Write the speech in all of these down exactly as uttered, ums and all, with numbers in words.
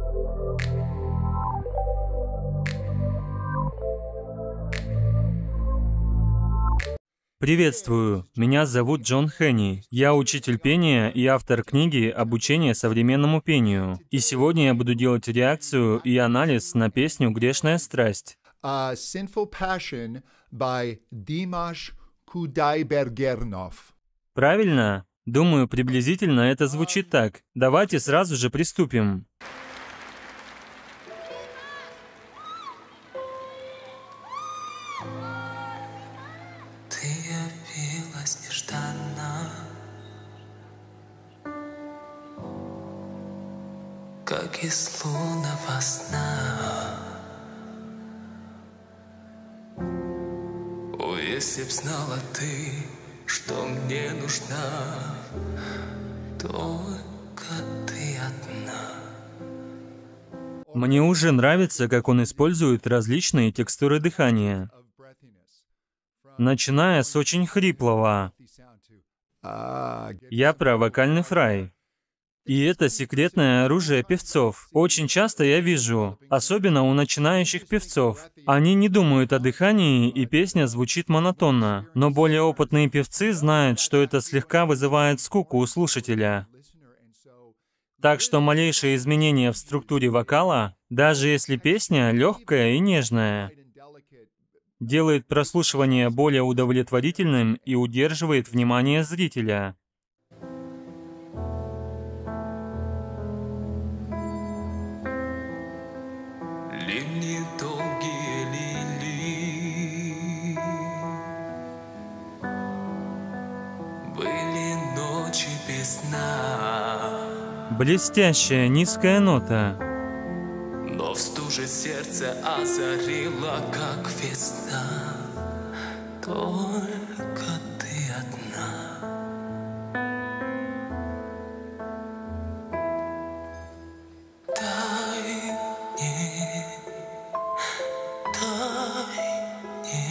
Приветствую, меня зовут Джон Хенни. Я учитель пения и автор книги «Обучение современному пению». И сегодня я буду делать реакцию и анализ на песню «Грешная страсть». Uh, Sinful Passion by Dimash Kudaibergenov. Правильно? Думаю, приблизительно это звучит так. Давайте сразу же приступим. Ты явилась нежданно, как из лунного сна. О, если б знала ты, что мне нужна, только ты одна. Мне уже нравится, как он использует различные текстуры дыхания, начиная с очень хриплого. Я про вокальный фрай. И это секретное оружие певцов. Очень часто я вижу, особенно у начинающих певцов, они не думают о дыхании, и песня звучит монотонно. Но более опытные певцы знают, что это слегка вызывает скуку у слушателя. Так что малейшие изменения в структуре вокала, даже если песня легкая и нежная, делает прослушивание более удовлетворительным и удерживает внимание зрителя. Линии долгие лилии, были ночи без сна. Блестящая низкая нота. Но в стуже сердце озарила, как весна. Только ты одна. Дай мне, дай мне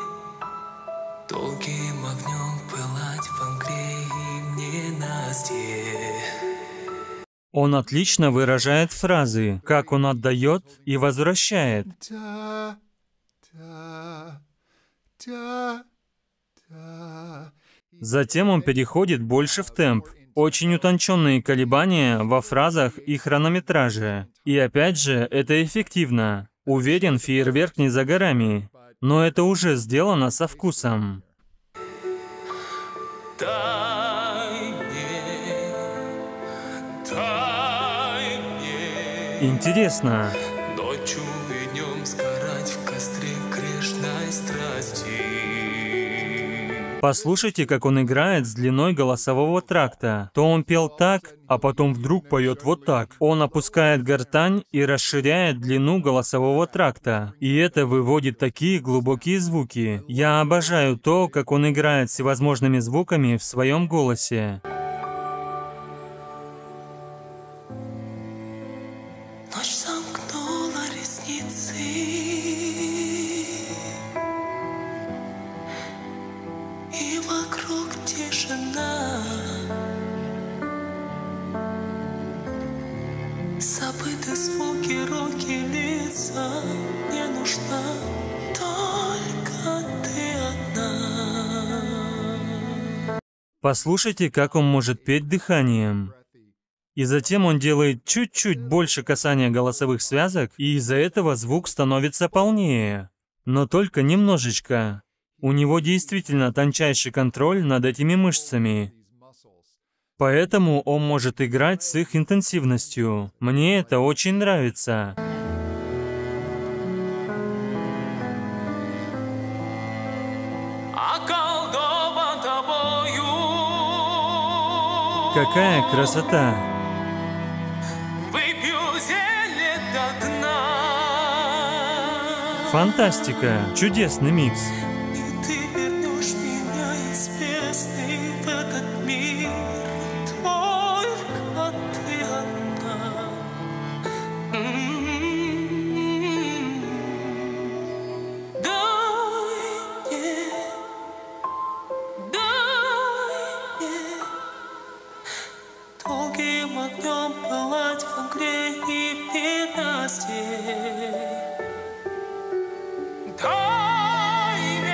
долгим огнем пылать в Ангре и ненастье. Он отлично выражает фразы, как он отдает и возвращает. Da, da, da, da. Затем он переходит больше в темп. Очень утонченные колебания во фразах и хронометраже. И опять же, это эффективно. Уверен, фейерверк не за горами. Но это уже сделано со вкусом. Дай мне, дай мне Интересно. ночью и днем сгорать в костре грешной страсти. Послушайте, как он играет с длиной голосового тракта. То он пел так, а потом вдруг поет вот так. Он опускает гортань и расширяет длину голосового тракта. И это выводит такие глубокие звуки. Я обожаю то, как он играет всевозможными звуками в своем голосе. Ночь замкнула ресницы, и вокруг тишина. Забыты звуки, руки, лица. Не нужна только ты одна. Послушайте, как он может петь дыханием. И затем он делает чуть-чуть больше касания голосовых связок, и из-за этого звук становится полнее. Но только немножечко. У него действительно тончайший контроль над этими мышцами. Поэтому он может играть с их интенсивностью. Мне это очень нравится. Околдован тобою. Какая красота! Выпью зелье до дна. Фантастика! Чудесный микс. И ты вернешь меня из бездны в этот мир. Только ты одна. М-м-м. Дай мне, дай мне долгим огнем пылать в огне и 빛났지 다이네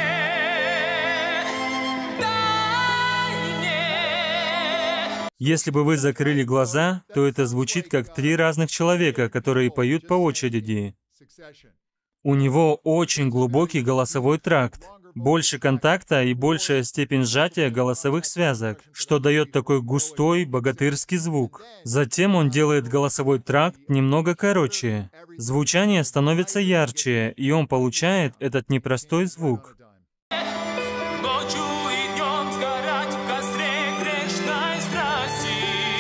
다이네. Если бы вы закрыли глаза, то это звучит как три разных человека, которые поют по очереди. У него очень глубокий голосовой тракт, больше контакта и большая степень сжатия голосовых связок, что дает такой густой, богатырский звук. Затем он делает голосовой тракт немного короче. Звучание становится ярче, и он получает этот непростой звук. Ночью и днем сгорать в костре грешной страсти.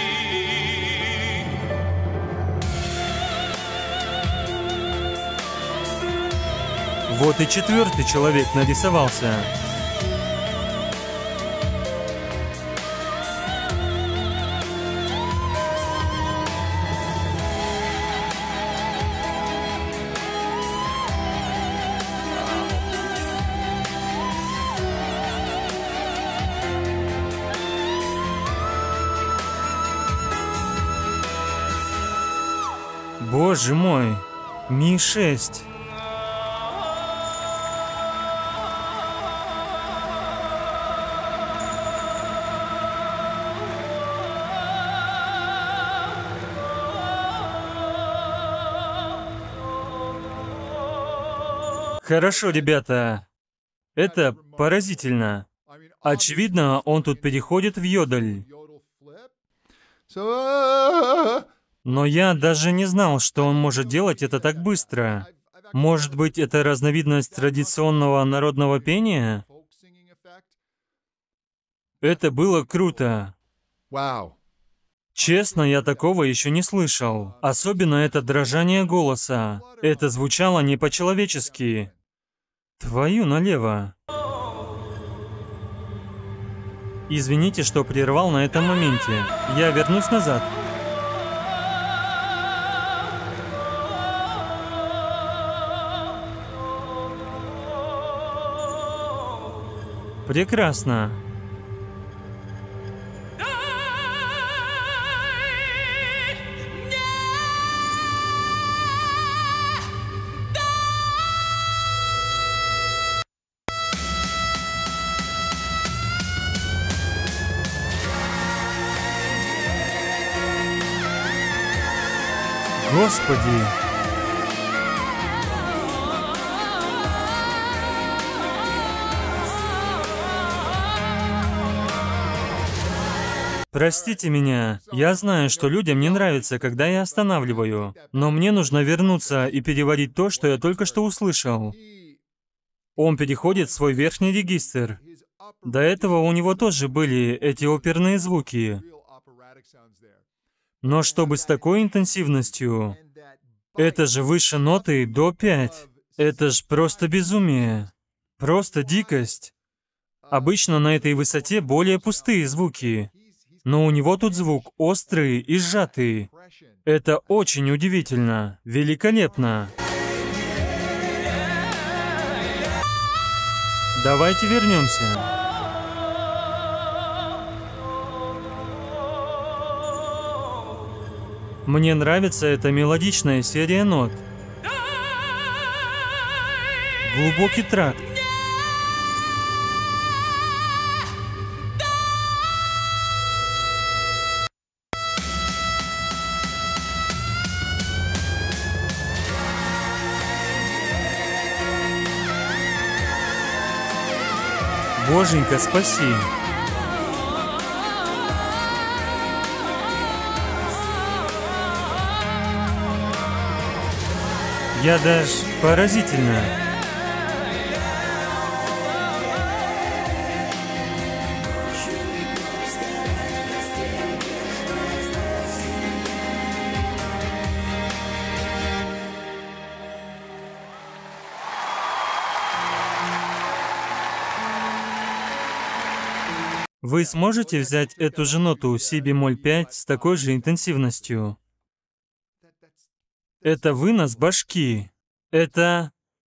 Вот и четвертый человек нарисовался. Боже мой, Ми шесть. Хорошо, ребята. Это поразительно. Очевидно, он тут переходит в йодль. Но я даже не знал, что он может делать это так быстро. Может быть, это разновидность традиционного народного пения? Это было круто. Wow. Честно, я такого еще не слышал. Особенно это дрожание голоса. Это звучало не по-человечески. Твою налево. Извините, что прервал на этом моменте. Я вернусь назад. Прекрасно. Господи! Простите меня, я знаю, что людям не нравится, когда я останавливаю, но мне нужно вернуться и переварить то, что я только что услышал. Он переходит в свой верхний регистр. До этого у него тоже были эти оперные звуки. Но чтобы с такой интенсивностью, это же выше ноты до пять. Это ж просто безумие. Просто дикость. Обычно на этой высоте более пустые звуки. Но у него тут звук острый и сжатый. Это очень удивительно. Великолепно. Давайте вернемся. Мне нравится эта мелодичная серия нот. Глубокий тракт. Боженька, спаси. Я даже поразительно. Вы сможете взять эту же ноту си бемоль пять с такой же интенсивностью? Это вынос башки. Это...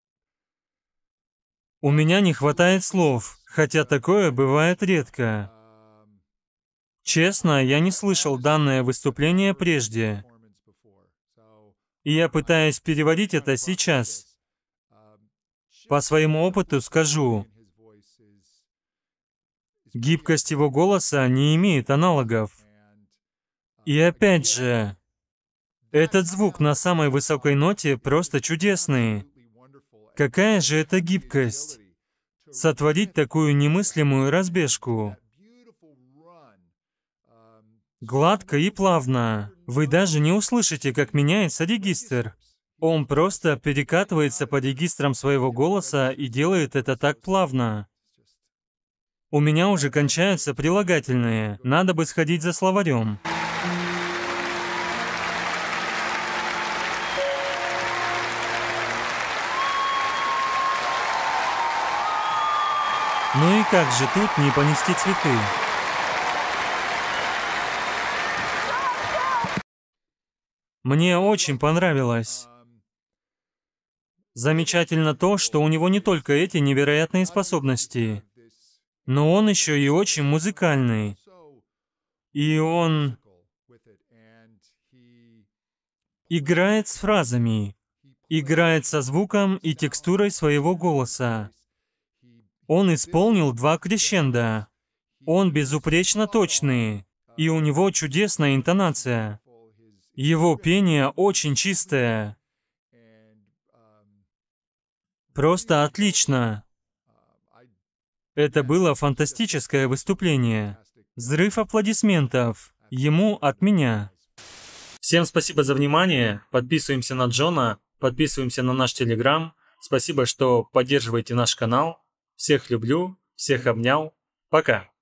У меня не хватает слов, хотя такое бывает редко. Честно, я не слышал данное выступление прежде. И я пытаюсь переводить это сейчас. По своему опыту скажу, гибкость его голоса не имеет аналогов. И опять же, этот звук на самой высокой ноте просто чудесный. Какая же это гибкость? Сотворить такую немыслимую разбежку. Гладко и плавно. Вы даже не услышите, как меняется регистр. Он просто перекатывается по регистрам своего голоса и делает это так плавно. У меня уже кончаются прилагательные. Надо бы сходить за словарем. Ну и как же тут не понести цветы? Мне очень понравилось. Замечательно то, что у него не только эти невероятные способности, но он еще и очень музыкальный. И он играет с фразами, играет со звуком и текстурой своего голоса. Он исполнил два крещендо. Он безупречно точный, и у него чудесная интонация. Его пение очень чистое. Просто отлично. Это было фантастическое выступление. Взрыв аплодисментов ему от меня. Всем спасибо за внимание. Подписываемся на Джона, подписываемся на наш Телеграм. Спасибо, что поддерживаете наш канал. Всех люблю, всех обнял. Пока.